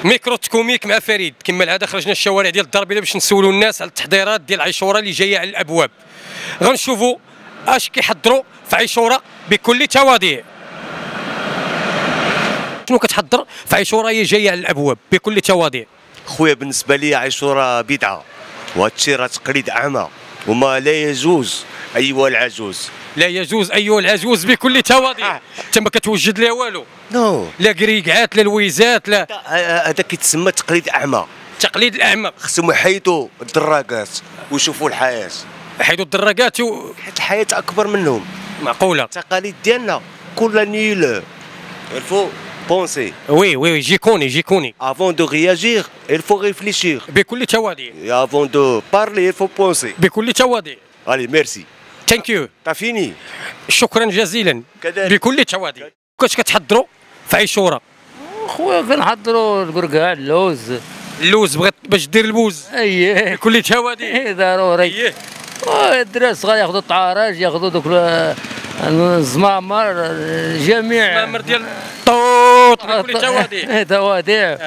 ميكرو كوميك مع فريد. كما العاده خرجنا الشوارع ديال الدار البيضاء باش نسولوا الناس على التحضيرات ديال عاشوراء اللي جايه على الابواب. غنشوفوا اش كيحضروا في عاشوراء بكل تواضيع. شنو كتحضر في عاشوراء هي جايه على الابواب بكل تواضيع؟ خويا بالنسبه لي عاشوراء بدعه، وهذا الشيء راه تقليد اعمى وما لا يجوز ايها العجوز. لا يجوز ايها العجوز بكل تواضيع. انت ما كتوجد لها والو. نو لا كريكعات لا لويزات لا. هذا كيتسمى تقليد اعمى. تقليد الاعمى. خصهم يحيدوا الدراجات ويشوفوا الحياه. يحيدوا الدراجات حيت الحياه اكبر منهم. معقوله. التقاليد ديالنا كلها نيل. الفو بونسي. وي جيكوني. Avant de réagir, il faut réfléchir. بكل تواضيع. Et avant de parler, il faut penser. بكل تواضيع. Allez, merci. ثانك يو. T'as fini. شكرا جزيلا. كذلك. بكل تواضيع. كاش كتحضروا في عاشوراء؟ خويا كنحضروا الكركاع، اللوز بغيت باش دير البوز. اييه بكل تواضيع. ضروري. اييه. الدراري الصغار ياخذوا الطعراج، ياخذوا دوك الزمامر، جميع الزمامر ديال الطوط بكل تواضيع. تواضيع.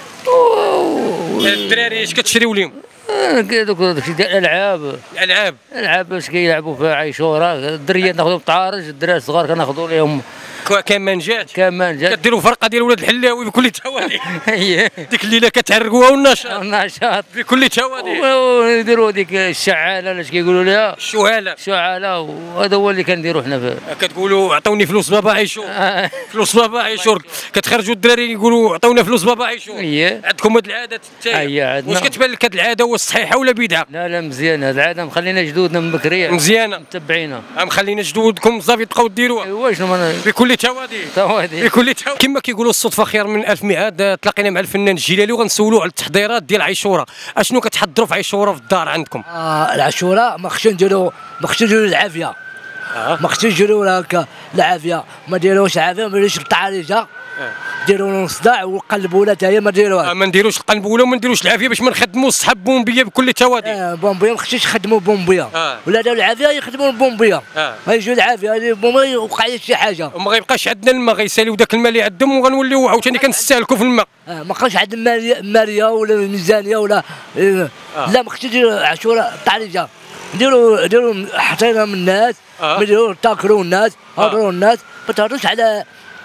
الدراري اش كتشريو لهم؟ دوك داكشي ديال الالعاب باش كيلعبوا في عاشوراء. الدريات ناخذوا الطعارج، الدراري الصغار كناخذوا لهم كمانجات. كديروا فرقه ديال ولاد الحلاوي بكل تواضيع. اييه. ديك الليله كتعرقوها والنشاط بكل تواضيع. ونديروا ديك الشعاله اش كيقولوا لها، الشعاله وهذا هو اللي كنديروا حنا فيه. كتقولوا عطوني فلوس بابا عيشور. فلوس بابا عيشور. كتخرجوا الدراري يقولوا عطونا فلوس بابا عيشور. اييه. عندكم هاد العادات حتى اييه عندنا. واش كتبان لك هاد العاده واش صحيحه ولا بدعه؟ لا مزيانه هاد العاده، مخلينا جدودنا من بكري مزيانه متبعينها. مخلينا جدودكم صافي تبقاو ديروها. ايوا شنو بكل تواضيع. بكل تواضيع. كما كيقولوا الصدفه خير من الف ميعاد. تلاقينا مع الفنان الجيلالي وغنسولوا على التحضيرات ديال عاشوراء. اشنو كتحضروا في عاشوراء في الدار عندكم؟ العاشوراء ما خصنا نديروا العافيه. ما خصنا نديروا هكا العافيه، ما نديروش عافيه، ما نديروش الطعاريجه. نديروا نص صداع والقلبوله حتى هي ما نديروهاش. ما نديروش القلبوله وما نديروش العافيه باش ما نخدموا الصحاب بومبيه بكل تواضيع. بومبيه ما خصنيش يخدموا بومبيه. ولا داروا العافيه يخدموا البومبيه. غيجيو العافيه البومبيه وقع لي شي حاجه. وما غيبقاش عندنا الماء، غيساليو داك الماء اللي عندهم وغنوليو عاوتاني كنستهلكوا في الماء. ما بقاش عندنا ماليه ولا ميزانيه ولا لا. ما خصنيش نديروا عاشوراء الطعريجه. نديروا احترام الناس، نديروا تاكلوا الناس، هضروا الناس. ما تهضروش على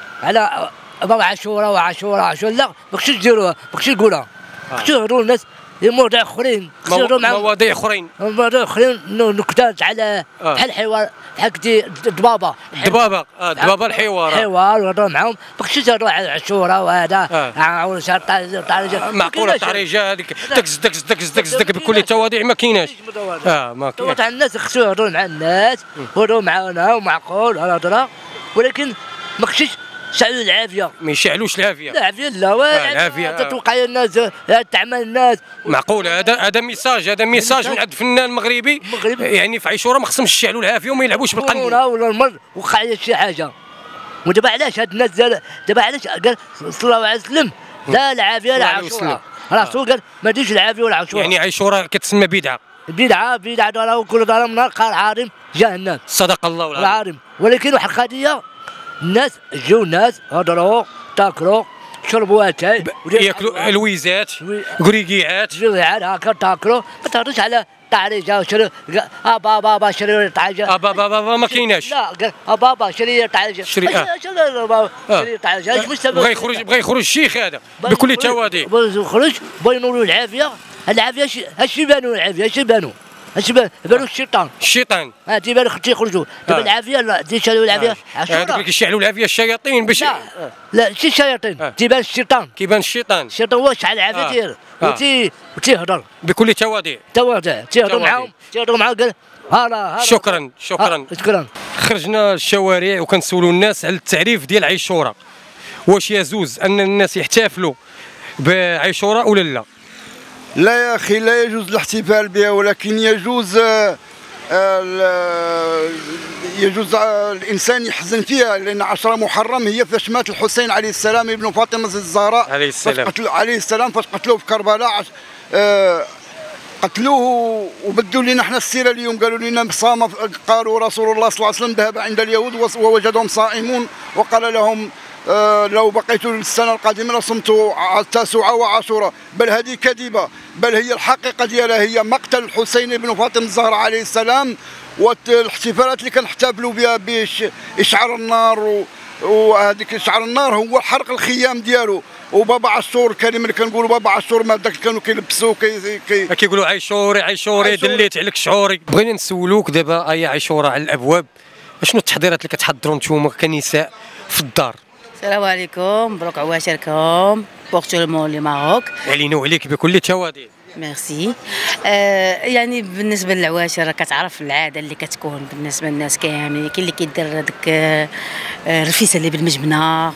عاشوراء لا. ما خصنيش نديروها، ما خصنيش نقولها. خصني نهضروا الناس مواضيع اخرين. مواضيع اخرين نكتات على بحال الحوار، بحال الضبابه الحوار ونهضروا معاهم. ما خصنيش نهضروا على عاشوراء وهذا معقوله الطريجه هذيك دك بكل تواضيع ما كايناش. ما كايناش. تاع الناس خصو يهضروا مع الناس، يهضروا معانا ومعقول الهضره، ولكن ما خصنيش يشعلوا العافيه. ما يشعلوش العافيه. العافيه لا. العافيه تتوقع الناس تعمل الناس. معقول. هذا ميساج من عند فنان مغربي. يعني في عاشوراء ما خصهمش يشعلوا العافيه وما يلعبوش بالقنبله ولا المرض وقع لي شي حاجه. ودابا علاش هاد الناس دابا علاش قال صلى الله عليه وسلم لا العافيه لا عاشوراء. الرسول قال ما ديرش العافيه ولا عاشوراء. يعني عاشوراء كتسمى بدعه. بدعه وكل ضرر من نار قال عارم جهنم. صدق الله العظيم. ولكن واحد القضيه، الناس جاو الناس هضروا تاكلوا شربوا اتاي ياكلوا الويزات كريكيعات هكا تاكلوا. ما تهضرش على طعريجه شري بابا شري طعريجه. بابا ما كايناش. لا قال بابا شري طعريجه. شري طعريجه. بغى يخرج الشيخ هذا بكل تواضيع. يخرج بغى ينوروا العافيه. العافيه اش يبانوا العافيه اش يبانوا الشيطان. تيبان تيخرجوا. دابا العافيه لا تيشعلوا العافيه هذوك كيشعلوا العافيه الشياطين باش لا شي الشياطين. تيبان الشيطان هو شعل العافيه وتيهضر بكل تواضيع. تيهضروا معاهم قال هلا شكرا. خرجنا للشوارع وكنسولوا الناس على التعريف ديال عاشوراء. واش يجوز ان الناس يحتفلوا بعاشوراء ولا لا؟ لا يا أخي، لا يجوز الاحتفال بها، ولكن يجوز الإنسان يحزن فيها، لأن عاشوراء محرم. هي فاش مات الحسين عليه السلام ابن فاطمة الزهراء عليه السلام فاش قتلوه في كربلاء. قتلوه وبدوا لنا احنا السيره اليوم. قالوا لنا قالوا رسول الله صلى الله عليه وسلم ذهب عند اليهود ووجدهم صائمون وقال لهم لو بقيت السنه القادمه لصمت التاسوعه وعاشوراء، بل هذه كذبه، بل هي الحقيقه ديالها هي مقتل الحسين بن فاطمه الزهراء عليه السلام، والاحتفالات اللي كنحتفلوا بها باشعار النار، وهذيك اشعار النار هو حرق الخيام ديالو. وبابا عاشور الكلمه اللي كنقولوا بابا عاشور ما داك كانوا كيلبسوا كيقولوا عيشوري دليت عليك شعوري. بغينا نسولوك دابا يا عيشوره على الابواب، شنو التحضيرات اللي كتحضروا نتوما كنساء في الدار؟ السلام عليكم، مبروك عواشركم بوغ تو المون لي ماروك. علينا وعليك بكل تواضع. ميرسي. يعني بالنسبه للعواشر كتعرف العاده اللي كتكون بالنسبه للناس كاملين، كاين اللي كيدير هذاك الرفيسه اللي بالمجبنه.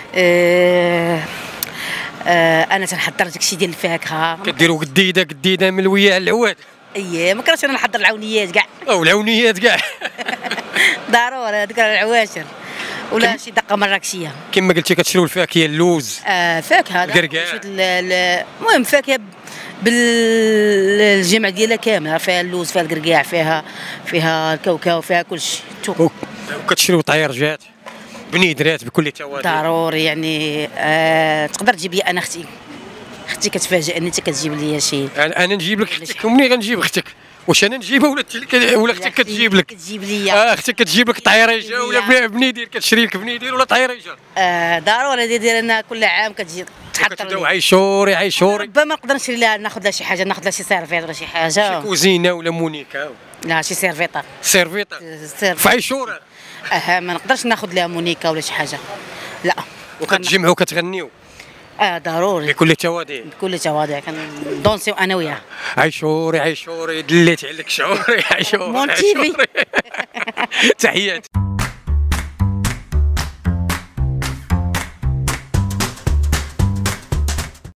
انا تنحضر داكشي ديال الفاكهه. كديروا قديده ملويه على العواد؟ اييه، ما كرهتش انا نحضر العونيات كاع. او العونيات كاع. ضروري هذيك العواشر ولا شي دقه مراكشيه. كما قلتي كتشريو الفاكهه، اللوز، فاكهه الكركاع، المهم فاكهه بالجمع ديالها كامله، فيها اللوز، فيها الكركاع، فيها الكاوكاو، فيها كل شيء. وكتشريو طيارجات بنيدرات بكل تواضع. ضروري يعني. تقدر تجيب لي انا اختي كتفاجئني انت كتجيب لي شي. انا نجيب لك اختك، ومنين غنجيب اختك؟ واش انا نجيبها ولا اختك كتجيب لك؟ كتجيب لي. اختك كتجيب لك طيريجه ولا بنيدير؟ كتشري لك بنيدير ولا طيريجه؟ ضروري ديال انا كل عام كتجي تحضر لي. عيشوري ربما نقدر نشري لها، ناخذ لها شي حاجه، ناخذ لها شي سيرفيط ولا شي حاجه، شي كوزينه ولا مونيكا. لا شي سيرفيطه في عيشوره. ما نقدرش ناخذ لها مونيكا ولا شي حاجه، لا. وكتجمعوا كتغنيو؟ ضروري بكل تواضع. بكل تواضع كندونسيو انا وياها. عيشوري دليت عليك شعوري عيشوري. مون تيفي. تحياتي.